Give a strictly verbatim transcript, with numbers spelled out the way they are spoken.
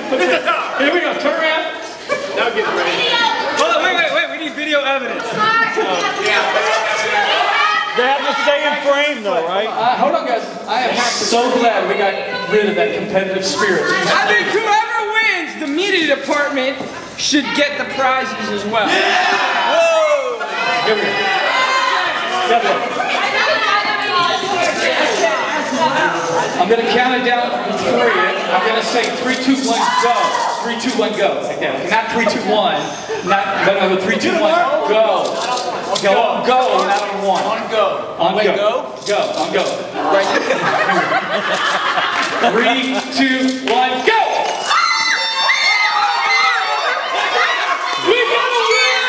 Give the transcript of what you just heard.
Okay. Here we go. Turn around. Now get ready. Hold on. Wait, wait, wait. We need video evidence. Oh, yeah. They have to stay in frame though, right? Uh, hold on, guys. I am so glad we got rid of that competitive spirit. I think whoever wins the media department should get the prizes as well. Whoa! Here we go. I'm going to count it down from three. I'm going to say three, two, one, go. Three, two, one, go. Okay, not three, two, one. Not, no, no, three, two, one, go. Go, go, not on one. On go. On Wait, go. go? Go, on go. Right. Three, two, one, go!